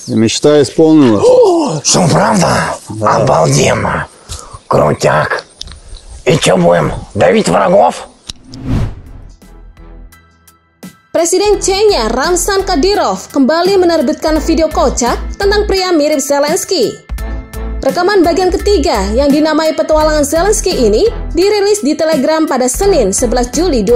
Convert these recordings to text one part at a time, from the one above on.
Мечта исполнилась. Что, правда? Да. Обалденно. Крутяк. И что будем? Давить врагов? Presiden Chechnya Ramzan Kadyrov kembali menerbitkan video kocak tentang pria mirip Zelensky. Rekaman bagian ketiga yang dinamai Petualangan Zelensky ini dirilis di Telegram pada Senin 11 Juli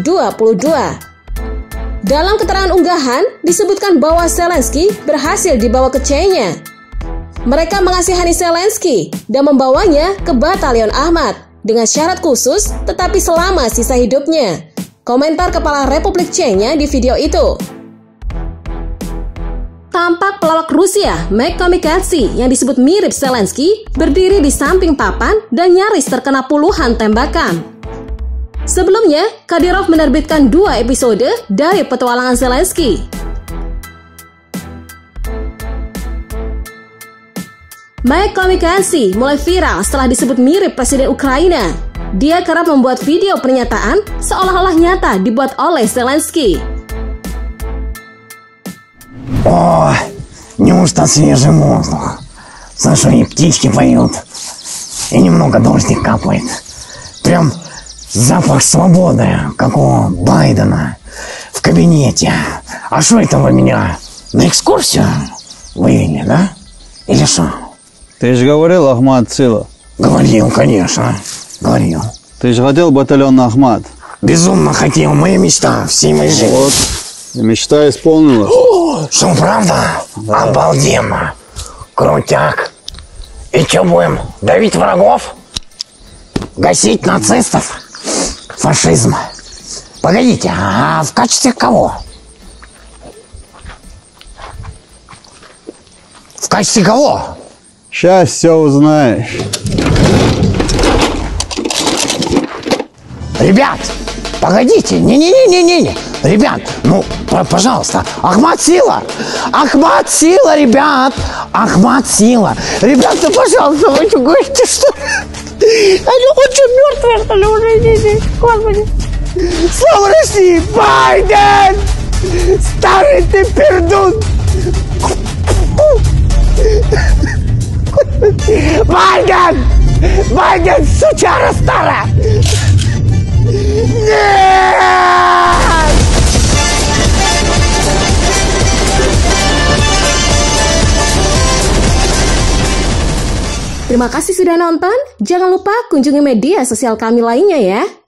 2022. Dalam keterangan unggahan disebutkan bahwa Zelensky berhasil dibawa ke Chechnya. Mereka mengasihani Zelensky dan membawanya ke Batalion Ahmad dengan syarat khusus tetapi selama sisa hidupnya. Komentar Kepala Republik Chechnya di video itu. Tampak pelawak Rusia, Mike Kamikaze, yang disebut mirip Zelensky, berdiri di samping papan dan nyaris terkena puluhan tembakan. Sebelumnya, Kadyrov menerbitkan 2 episode dari Petualangan Zelensky. Mike Kamikaze mulai viral setelah disebut mirip Presiden Ukraina. Dia kerap membuat video pernyataan seolah-olah nyata dibuat oleh Zelensky. О, неужто свежий воздух? Слышу, и птички поют, и немного дождик капает. Прям запах свободы, как у Байдена в кабинете. А что это вы меня на экскурсию вывели, да? Или что? Ты же говорил, Ахмат сила. Говорил, конечно. Говорил. Ты же хотел батальон Ахмат. Безумно хотел. Моя мечта всей моей жизни. Вот. И мечта исполнилась. Что, правда? Да. Обалденно. Крутяк. И что будем? Давить врагов? Гасить нацистов? Фашизм? Погодите, а в качестве кого? В качестве кого? Сейчас все узнаешь. Ребят, погодите, не-не-не-не-не, ребят, ну, пожалуйста, Ахмат сила, ребят, Ахмат сила, ребят, ну, пожалуйста, вы что говорите, что они хоть что, мертвые, что ли, уже, не, господи, слава России, Байден, старый ты пердун, Байден, сучара старая. Terima kasih sudah nonton. Jangan lupa kunjungi media sosial kami lainnya ya.